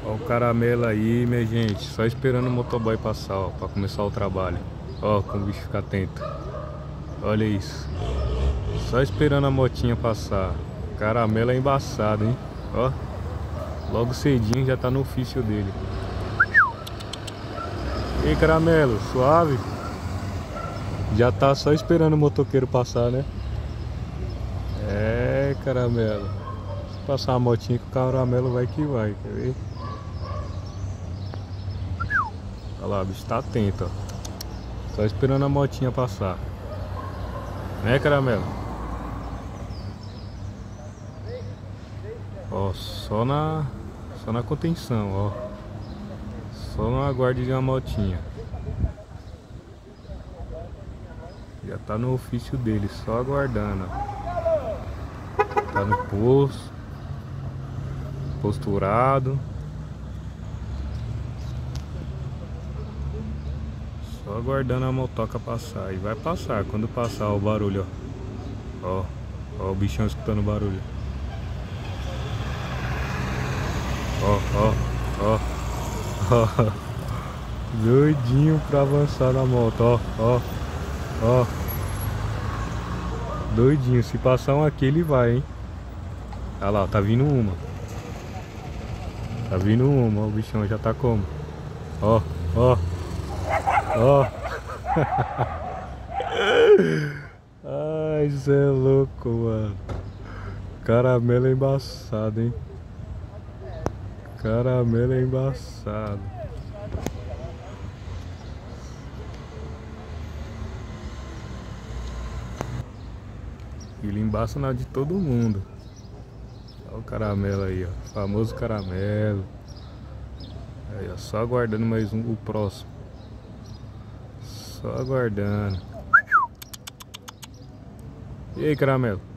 Ó o caramelo aí, minha gente. Só esperando o motoboy passar, ó, pra começar o trabalho. Ó, como o bicho fica atento. Olha isso. Só esperando a motinha passar. Caramelo é embaçado, hein? Ó. Logo cedinho já tá no ofício dele. E aí, caramelo, suave? Já tá só esperando o motoqueiro passar, né? É, caramelo. Se passar a motinha que o caramelo vai que vai, quer ver? Olha lá, o bicho tá atento, ó. Só esperando a motinha passar. Né, caramelo? Ó, só na contenção, ó. Só no aguarde de uma motinha. Já tá no ofício dele, só aguardando, ó. Tá no posto, posturado. Só aguardando a motoca passar. E vai passar, quando passar ó, o barulho, ó. Ó o bichão escutando o barulho. Ó. Ó. Doidinho pra avançar na moto, ó. Doidinho, se passar um aqui ele vai, hein. Olha lá, tá vindo uma. Tá vindo uma, ó, o bichão já tá como? Ó. Ai, cê é louco, mano. Caramelo é embaçado, hein. Caramelo é embaçado. Ele embaça na de todo mundo. Olha o caramelo aí, ó. Famoso caramelo. Aí, ó, só aguardando mais um, o próximo. Só aguardando. E aí, caramelo?